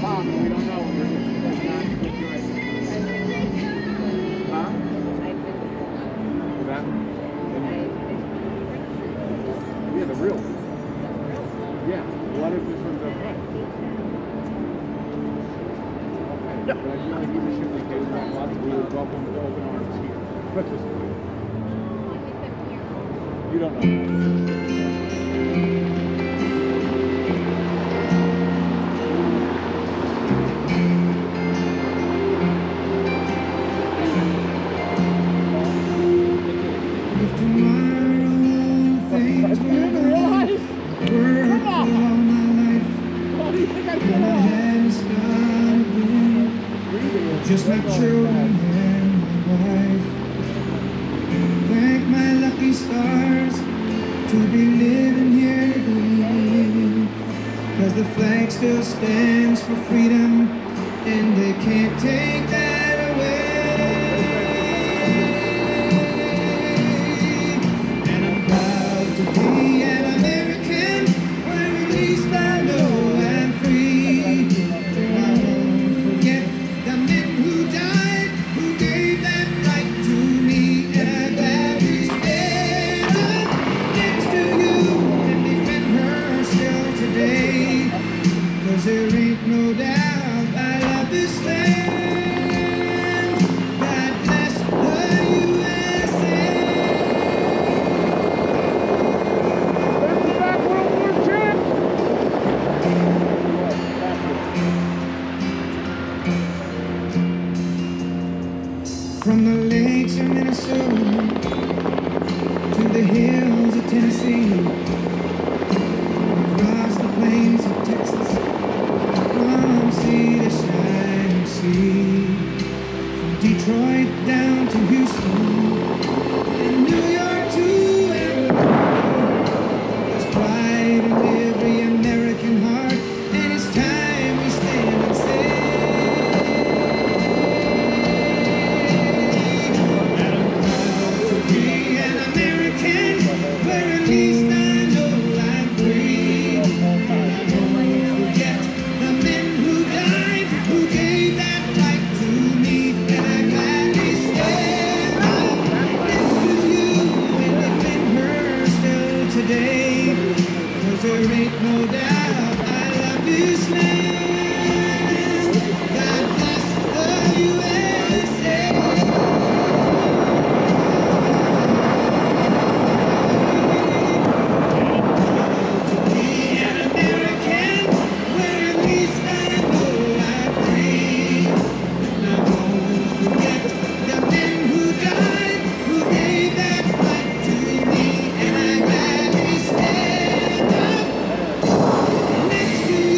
top, and we don't know. We're just not get good. Huh? That? Yeah, the real one. Yeah. What if this one's okay? Okay. But I feel like even if we came back up, we would welcome with open arms here. But this one. You don't know. Just my children and my wife. Thank my lucky stars to be living here today. 'Cause the flag still stands for freedom, and they can't take that away. And I'm proud to be an American, where at least I know I'm free. And I won't forget the men who died, who gave that right to me. And I gladly stand up next to you and defend her still today. 'Cause there ain't no doubt I love this land. God bless the USA. There's the back World War II. From the lakes of Minnesota to the hills of Tennessee, across the plains of Texas, from sea to shining sea, from Detroit down to Houston, and New York to Amarillo. There's pride in every American heart, and it's time we stand and say, where at least I know I'm free. And I won't forget the men who died, who gave that right to me. And I gladly stand up next to you and defend her still today. 'Cause there ain't no doubt I love this land. God bless the USA.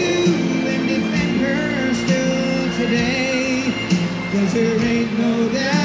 There ain't no doubt.